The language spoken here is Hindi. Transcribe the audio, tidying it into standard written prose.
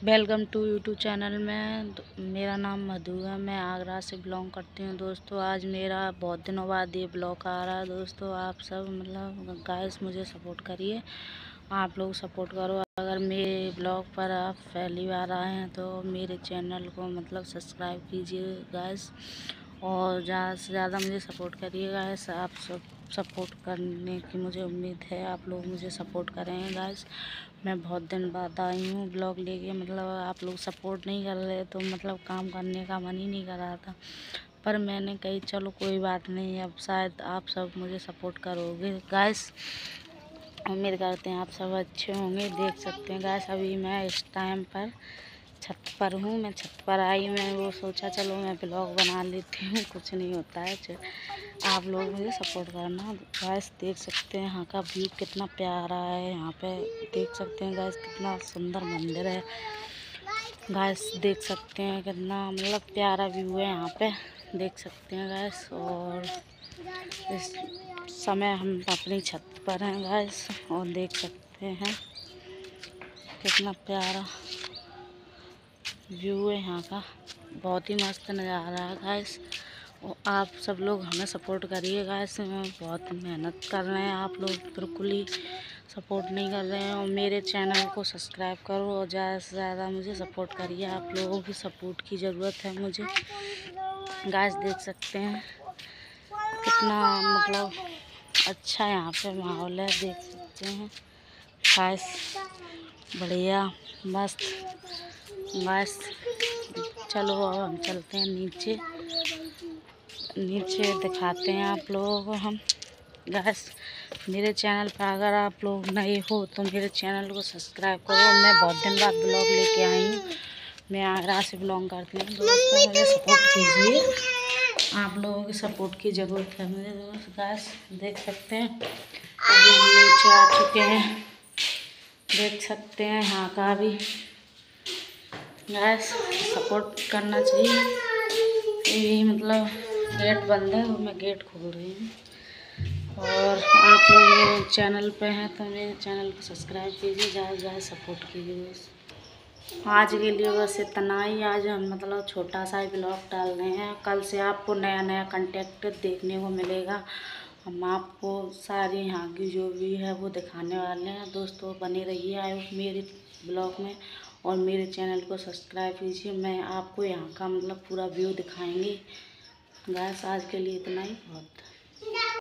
वेलकम टू यूट्यूब चैनल में। मेरा नाम मधु है, मैं आगरा से बिलोंग करती हूँ। दोस्तों आज मेरा बहुत दिनों बाद ये ब्लॉग आ रहा है। दोस्तों आप सब मतलब गाइस मुझे सपोर्ट करिए, आप लोग सपोर्ट करो। अगर मेरे ब्लॉग पर आप पहली बार आए हैं तो मेरे चैनल को मतलब सब्सक्राइब कीजिए गाइस, और ज़्यादा से ज़्यादा मुझे सपोर्ट करिए गाइस। आप सब सपोर्ट करने की मुझे उम्मीद है, आप लोग मुझे सपोर्ट करेंगे गाइस। मैं बहुत दिन बाद आई हूँ ब्लॉग लेके, मतलब आप लोग सपोर्ट नहीं कर रहे तो मतलब काम करने का मन ही नहीं कर रहा था, पर मैंने कही चलो कोई बात नहीं, अब शायद आप सब मुझे सपोर्ट करोगे गाइस। उम्मीद करते हैं आप सब अच्छे होंगे। देख सकते हैं गाइस अभी मैं इस टाइम पर छत पर हूँ, मैं छत पर आई, मैं वो सोचा चलो मैं ब्लॉग बना लेती हूँ, कुछ नहीं होता है। आप लोग मुझे सपोर्ट करना गाइस। देख सकते हैं यहाँ का व्यू कितना प्यारा है, यहाँ पे देख सकते हैं गाइस कितना सुंदर मंदिर है गाइस। देख सकते हैं कितना मतलब प्यारा व्यू है यहाँ पे, देख सकते हैं गाइस। और इस समय हम अपनी छत पर हैं गाइस, और देख सकते हैं कितना प्यारा व्यू है यहाँ का, बहुत ही मस्त नज़ारा है गाइस। और आप सब लोग हमें सपोर्ट करिए गाइस, बहुत मेहनत कर रहे हैं, आप लोग बिल्कुल ही सपोर्ट नहीं कर रहे हैं। और मेरे चैनल को सब्सक्राइब करो और ज़्यादा से ज़्यादा मुझे सपोर्ट करिए, आप लोगों की सपोर्ट की ज़रूरत है मुझे गाइस। देख सकते हैं कितना मतलब अच्छा यहाँ पे माहौल है, देख सकते हैं गाइस, बढ़िया मस्त गाइस। चलो अब हम चलते हैं नीचे, नीचे दिखाते हैं आप लोगों को हम गाइस। मेरे चैनल पर अगर आप लोग नए हो तो मेरे चैनल को सब्सक्राइब करो। मैं बहुत दिन बाद ब्लॉग लेके आई हूँ, मैं आगरा से बिलोंग करती हूँ। दोस्तों मुझे सपोर्ट कीजिए, आप लोगों की सपोर्ट की ज़रूरत है मुझे दोस्त गाइस। देख सकते हैं अभी हम नीचे आ चुके हैं, देख सकते हैं यहाँ का भी गैस सपोर्ट करना चाहिए। ये मतलब गेट बंद है और मैं गेट खोल रही हूँ। और आप लोग मेरे चैनल पे हैं तो मेरे चैनल को सब्सक्राइब कीजिए, ज़्यादा से ज़्यादा सपोर्ट कीजिए दोस्त। आज के लिए बस इतना ही, आज हम मतलब छोटा सा ही ब्लॉग डाल रहे हैं। कल से आपको नया नया कंटेंट देखने को मिलेगा, हम आपको सारी यहाँ की जो भी है वो दिखाने वाले हैं। दोस्तों बने रहिए आए मेरे ब्लॉग में, और मेरे चैनल को सब्सक्राइब कीजिए। मैं आपको यहाँ का मतलब पूरा व्यू दिखाएंगे गाइस। आज के लिए इतना ही बहुत।